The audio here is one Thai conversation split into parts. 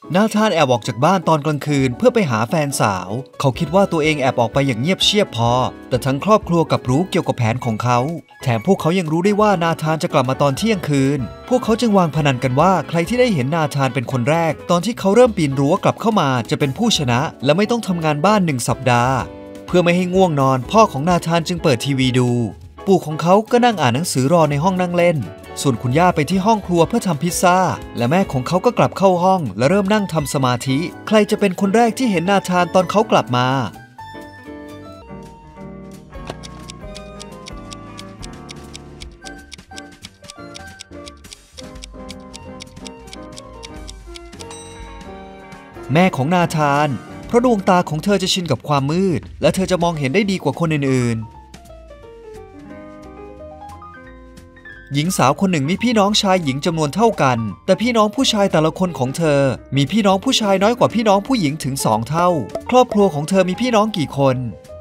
นาธานแอบออกจากบ้านตอนกลางคืนเพื่อไปหาแฟนสาวเขาคิดว่าตัวเองแอบออกไปอย่างเงียบเชียบพอแต่ทั้งครอบครัวกลับรู้เกี่ยวกับแผนของเขาแถมพวกเขายังรู้ได้ว่านาธานจะกลับมาตอนเที่ยงคืนพวกเขาจึงวางพนันกันว่าใครที่ได้เห็นนาธานเป็นคนแรกตอนที่เขาเริ่มปีนรั้วกลับเข้ามาจะเป็นผู้ชนะและไม่ต้องทำงานบ้าน1 สัปดาห์เพื่อไม่ให้ง่วงนอนพ่อของนาธานจึงเปิดทีวีดูปู่ของเขาก็นั่งอ่านหนังสือรอในห้องนั่งเล่นส่วนคุณย่าไปที่ห้องครัวเพื่อทำพิซซ่าและแม่ของเขาก็กลับเข้าห้องและเริ่มนั่งทำสมาธิใครจะเป็นคนแรกที่เห็นนาธานตอนเขากลับมาแม่ของนาธานเพราะดวงตาของเธอจะชินกับความมืดและเธอจะมองเห็นได้ดีกว่าคนอื่นๆหญิงสาวคนหนึ่งมีพี่น้องชายหญิงจำนวนเท่ากันแต่พี่น้องผู้ชายแต่ละคนของเธอมีพี่น้องผู้ชายน้อยกว่าพี่น้องผู้หญิงถึง2 เท่าครอบครัวของเธอมีพี่น้องกี่คน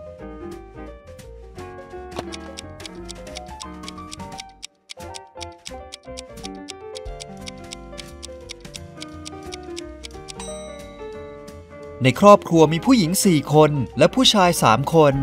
ในครอบครัวมีผู้หญิง4 คนและผู้ชาย3 คน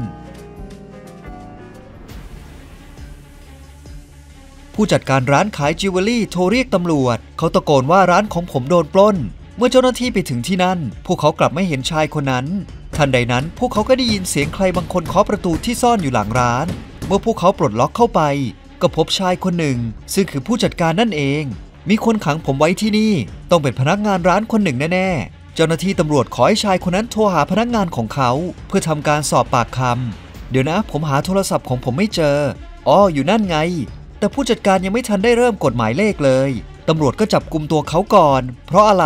ผู้จัดการร้านขายจิวเวลรี่โทรเรียกตำรวจเขาตะโกนว่าร้านของผมโดนปล้นเมื่อเจ้าหน้าที่ไปถึงที่นั่นพวกเขากลับไม่เห็นชายคนนั้นทันใดนั้นพวกเขาก็ได้ยินเสียงใครบางคนเคาะประตูที่ซ่อนอยู่หลังร้านเมื่อพวกเขาปลดล็อกเข้าไปก็พบชายคนหนึ่งซึ่งคือผู้จัดการนั่นเองมีคนขังผมไว้ที่นี่ต้องเป็นพนักงานร้านคนหนึ่งแน่ๆเจ้าหน้าที่ตำรวจขอให้ชายคนนั้นโทรหาพนักงานของเขาเพื่อทำการสอบปากคำเดี๋ยวนะผมหาโทรศัพท์ของผมไม่เจออ๋ออยู่นั่นไงแต่ผู้จัดการยังไม่ทันได้เริ่มกดหมายเลขเลยตำรวจก็จับกุมตัวเขาก่อนเพราะอะไร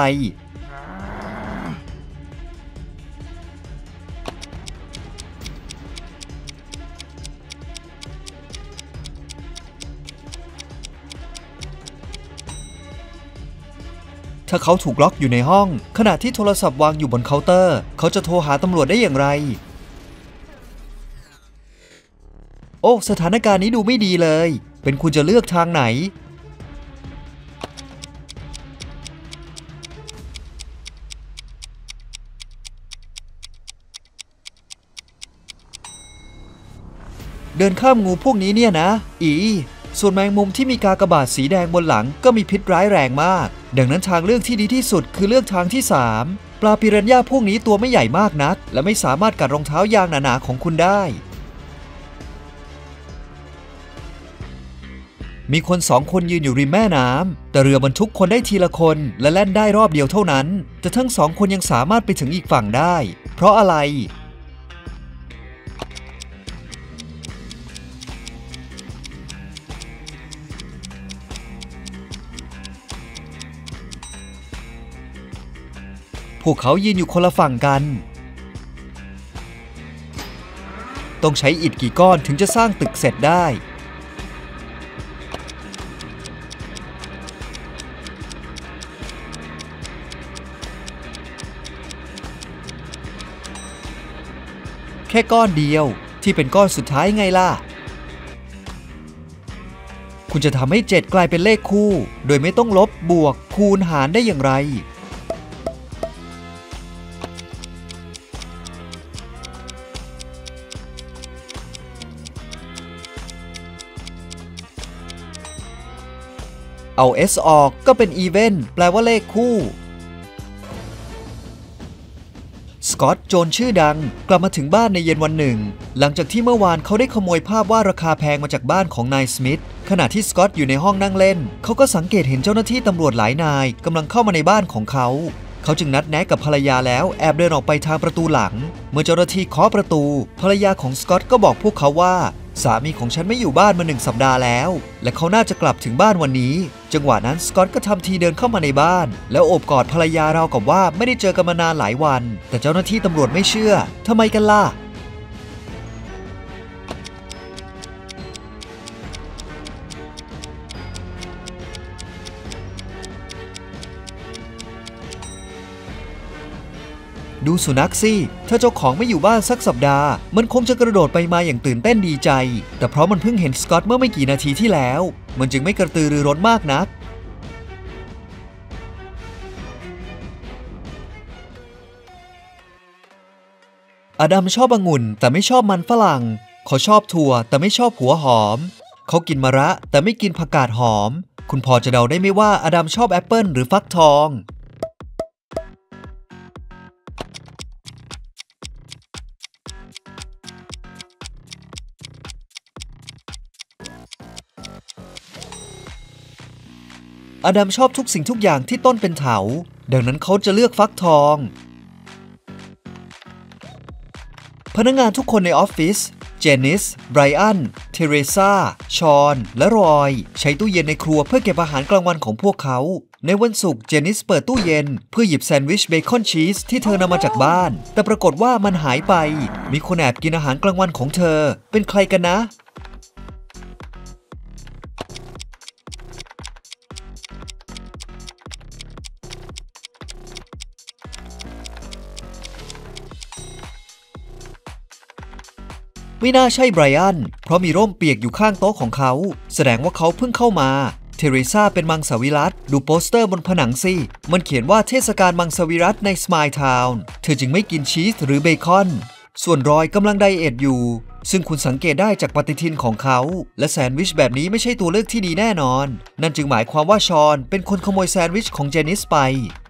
ถ้าเขาถูกล็อกอยู่ในห้องขณะที่โทรศัพท์วางอยู่บนเคาน์เตอร์เขาจะโทรหาตำรวจได้อย่างไรโอ้สถานการณ์นี้ดูไม่ดีเลยเป็นคุณจะเลือกทางไหนเดินข้ามงูพวกนี้เนี่ยนะส่วนแมงมุมที่มีกากบาทสีแดงบนหลังก็มีพิษร้ายแรงมากดังนั้นทางเลือกที่ดีที่สุดคือเลือกทางที่3ปลาปิรันย่าพวกนี้ตัวไม่ใหญ่มากนักและไม่สามารถกัดรองเท้ายางหนาๆของคุณได้มีคน2 คนยืนอยู่ริมแม่น้ำแต่เรือบรรทุกคนได้ทีละคนและแล่นได้รอบเดียวเท่านั้นแต่ทั้ง2 คนยังสามารถไปถึงอีกฝั่งได้เพราะอะไรพวกเขายืนอยู่คนละฝั่งกันต้องใช้อิฐกี่ก้อนถึงจะสร้างตึกเสร็จได้แค่ก้อนเดียวที่เป็นก้อนสุดท้ายไงล่ะคุณจะทำให้7กลายเป็นเลขคู่โดยไม่ต้องลบบวกคูณหารได้อย่างไรเอา s ออกก็เป็น even แปลว่าเลขคู่สกอตโจรชื่อดังกลับมาถึงบ้านในเย็นวันหนึ่งหลังจากที่เมื่อวานเขาได้ขโมยภาพวาดราคาแพงมาจากบ้านของนายสมิธขณะที่สกอตอยู่ในห้องนั่งเล่นเขาก็สังเกตเห็นเจ้าหน้าที่ตำรวจหลายนายกำลังเข้ามาในบ้านของเขาจึงนัดแนะกับภรรยาแล้วแอบเดินออกไปทางประตูหลังเมื่อเจ้าหน้าที่เคาะประตูภรรยาของสกอตก็บอกพวกเขาว่าสามีของฉันไม่อยู่บ้านมา1 สัปดาห์แล้วและเขาน่าจะกลับถึงบ้านวันนี้จังหวะนั้นสกอตก็ทำทีเดินเข้ามาในบ้านแล้วโอบกอดภรรยาราวกับว่าไม่ได้เจอกันมานานหลายวันแต่เจ้าหน้าที่ตำรวจไม่เชื่อทำไมกันล่ะ ดูสุนัขสิถ้าเจ้าของไม่อยู่บ้านสักสัปดาห์มันคงจะกระโดดไปมาอย่างตื่นเต้นดีใจแต่เพราะมันเพิ่งเห็นสกอตเมื่อไม่กี่นาทีที่แล้วมันจึงไม่กระตือรือร้นมากนักอดัมชอบองุ่นแต่ไม่ชอบมันฝรั่งเขาชอบถั่วแต่ไม่ชอบหัวหอมเขากินมะระแต่ไม่กินผักกาดหอมคุณพอจะเดาได้ไหมว่าอดัมชอบแอปเปิลหรือฟักทองอดัมชอบทุกสิ่งทุกอย่างที่ต้นเป็นเถาดังนั้นเขาจะเลือกฟักทองพนักงานทุกคนในออฟฟิศเจนิสไบรอันเทเรซาชอนและรอยใช้ตู้เย็นในครัวเพื่อเก็บอาหารกลางวันของพวกเขาในวันศุกร์เจนิสเปิดตู้เย็นเพื่อหยิบแซนด์วิชเบคอนชีสที่เธอนำมาจากบ้านแต่ปรากฏว่ามันหายไปมีคนแอบกินอาหารกลางวันของเธอเป็นใครกันนะไม่น่าใช่ไบรอันเพราะมีร่มเปียกอยู่ข้างโต๊ะของเขาแสดงว่าเขาเพิ่งเข้ามาเทเรซาเป็นมังสวิรัติดูโปสเตอร์บนผนังสิมันเขียนว่าเทศกาลมังสวิรัติในสมายทาวน์เธอจึงไม่กินชีสหรือเบคอนส่วนรอยกำลังไดเอทอยู่ซึ่งคุณสังเกตได้จากปฏิทินของเขาและแซนด์วิชแบบนี้ไม่ใช่ตัวเลือกที่ดีแน่นอนนั่นจึงหมายความว่าชอนเป็นคนขโมยแซนด์วิชของเจนิสไป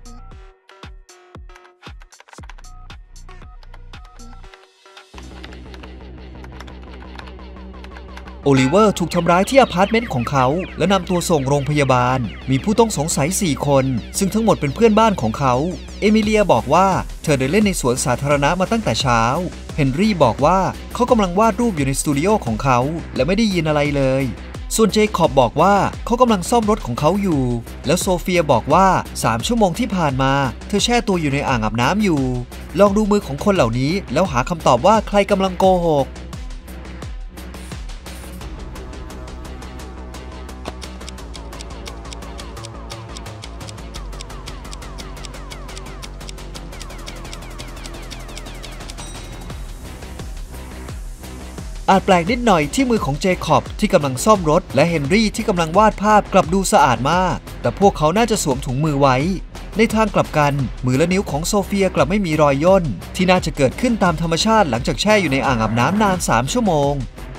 โอลิเวอร์ถูกทำร้ายที่อพาร์ตเมนต์ของเขาและนำตัวส่งโรงพยาบาลมีผู้ต้องสงสัย4คนซึ่งทั้งหมดเป็นเพื่อนบ้านของเขาเอมิเลียบอกว่าเธอเดินเล่นในสวนสาธารณะมาตั้งแต่เช้าเฮนรี่บอกว่าเขากำลังวาดรูปอยู่ในสตูดิโอของเขาและไม่ได้ยินอะไรเลยส่วนเจคอบบอกว่าเขากำลังซ่อมรถของเขาอยู่แล้วโซเฟียบอกว่า3 ชั่วโมงที่ผ่านมาเธอแช่ตัวอยู่ในอ่างอาบน้ำอยู่ลองดูมือของคนเหล่านี้แล้วหาคำตอบว่าใครกำลังโกหกอาจแปลกนิดหน่อยที่มือของเจคอบที่กำลังซ่อมรถและเฮนรี่ที่กำลังวาดภาพกลับดูสะอาดมากแต่พวกเขาน่าจะสวมถุงมือไว้ในทางกลับกันมือและนิ้วของโซเฟียกลับไม่มีรอยย่นที่น่าจะเกิดขึ้นตามธรรมชาติหลังจากแช่อยู่ในอ่างอาบน้ำนาน3 ชั่วโมง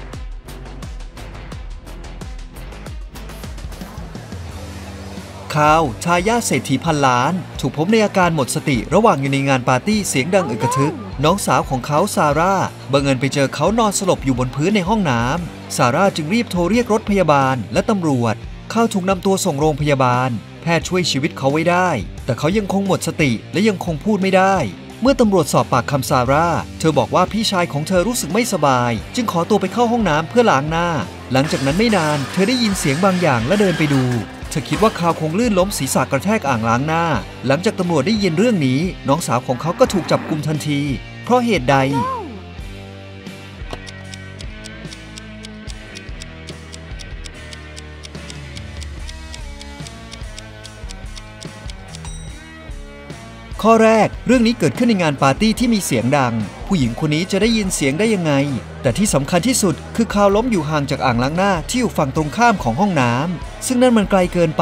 คาวทายาทเศรษฐีพันล้านถูกพบในอาการหมดสติระหว่างอยู่ในงานปาร์ตี้เสียงดังอึกระทึกน้องสาวของเขาซาร่าบังเอิญไปเจอเขานอนสลบอยู่บนพื้นในห้องน้ำซาร่าจึงรีบโทรเรียกรถพยาบาลและตำรวจเขาถูกนำตัวส่งโรงพยาบาลแพทย์ช่วยชีวิตเขาไว้ได้แต่เขายังคงหมดสติและยังคงพูดไม่ได้เมื่อตำรวจสอบปากคำซาร่าเธอบอกว่าพี่ชายของเธอรู้สึกไม่สบายจึงขอตัวไปเข้าห้องน้ำเพื่อล้างหน้าหลังจากนั้นไม่นานเธอได้ยินเสียงบางอย่างและเดินไปดูเธอคิดว่าคาวคงลื่นล้มศีรษะกระแทกอ่างล้างหน้าหลังจากตำรวจได้ยินเรื่องนี้น้องสาวของเขาก็ถูกจับกุมทันทีเพราะเหตุใดข้อแรกเรื่องนี้เกิดขึ้นในงานปาร์ตี้ที่มีเสียงดังผู้หญิงคนนี้จะได้ยินเสียงได้ยังไงแต่ที่สำคัญที่สุดคือคาวล้มอยู่ห่างจากอ่างล้างหน้าที่อยู่ฝั่งตรงข้ามของห้องน้ำซึ่งนั่นมันไกลเกินไป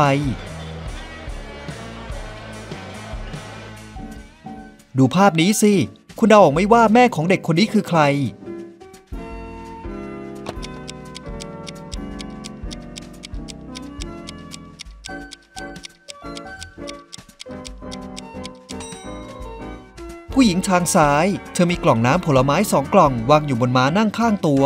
ดูภาพนี้สิคุณเดาออกไหมว่าแม่ของเด็กคนนี้คือใครผู้หญิงทางซ้ายเธอมีกล่องน้ำผลไม้2 กล่องวางอยู่บนม้านั่งข้างตัว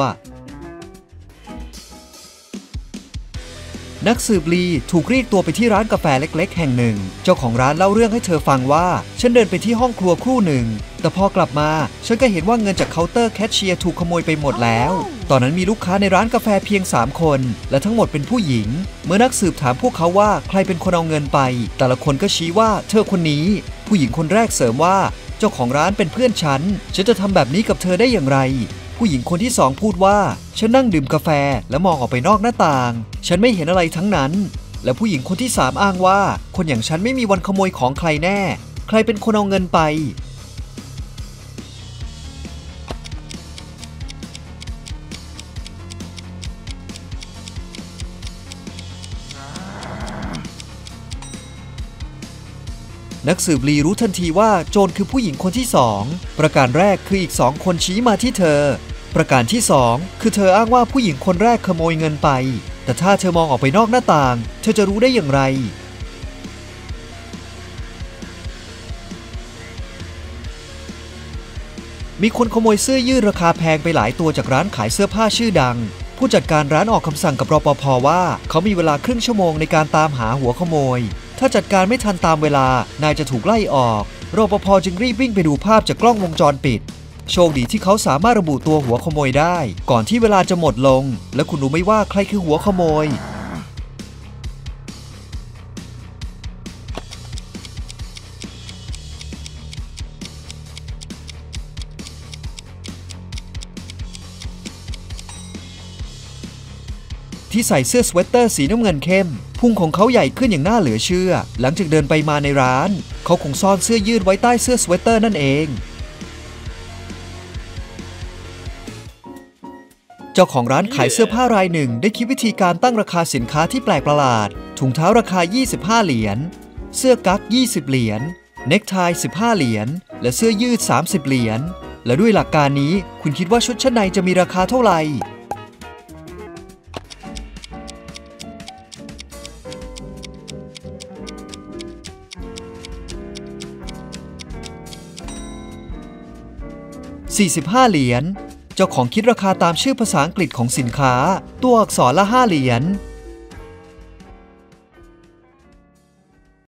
นักสืบลีถูกเรียกตัวไปที่ร้านกาแฟเล็กๆแห่งหนึ่งเจ้าของร้านเล่าเรื่องให้เธอฟังว่าฉันเดินไปที่ห้องครัวครู่หนึ่งแต่พอกลับมาฉันก็เห็นว่าเงินจากเคาน์เตอร์แคชเชียร์ถูกขโมยไปหมดแล้วตอนนั้นมีลูกค้าในร้านกาแฟเพียง3 คนและทั้งหมดเป็นผู้หญิงเมื่อนักสืบถามพวกเขาว่าใครเป็นคนเอาเงินไปแต่ละคนก็ชี้ว่าเธอคนนี้ผู้หญิงคนแรกเสริมว่าเจ้าของร้านเป็นเพื่อนฉันจะทำแบบนี้กับเธอได้อย่างไรผู้หญิงคนที่2พูดว่าฉันนั่งดื่มกาแฟและมองออกไปนอกหน้าต่างฉันไม่เห็นอะไรทั้งนั้นและผู้หญิงคนที่3อ้างว่าคนอย่างฉันไม่มีวันขโมยของใครแน่ใครเป็นคนเอาเงินไปนักสืบลีรู้ทันทีว่าโจรคือผู้หญิงคนที่2ประการแรกคืออีก2คนชี้มาที่เธอประการที่2คือเธออ้างว่าผู้หญิงคนแรกขโมยเงินไปแต่ถ้าเธอมองออกไปนอกหน้าต่างเธอจะรู้ได้อย่างไรมีคนขโมยเสื้อยืดราคาแพงไปหลายตัวจากร้านขายเสื้อผ้าชื่อดังผู้จัดการร้านออกคำสั่งกับรปภ.ว่าเขามีเวลาครึ่งชั่วโมงในการตามหาหัวขโมยถ้าจัดการไม่ทันตามเวลานายจะถูกไล่ออกรปภ.จึงรีบวิ่งไปดูภาพจากกล้องวงจรปิดโชคดีที่เขาสามารถระบุตัวหัวขโมยได้ก่อนที่เวลาจะหมดลงและคุณรู้ไหมว่าใครคือหัวขโมยที่ใส่เสื้อสเวตเตอร์สีน้ำเงินเข้มพุงของเขาใหญ่ขึ้นอย่างน่าเหลือเชื่อหลังจากเดินไปมาในร้านเขาคงซ่อนเสื้อยืดไว้ใต้เสื้อสเวตเตอร์นั่นเองเจ้าของร้านขายเสื้อผ้ารายหนึ่งได้คิดวิธีการตั้งราคาสินค้าที่แปลกประหลาดถุงเท้าราคา25เหรียญเสื้อกั๊ก20เหรียญเน็กไท15เหรียญและเสื้อยืด30เหรียญและด้วยหลักการนี้คุณคิดว่าชุดชั้นในจะมีราคาเท่าไหร่45เหรียญเจ้าของคิดราคาตามชื่อภาษาอังกฤษของสินค้าตัวอักษรละ5เหรียญ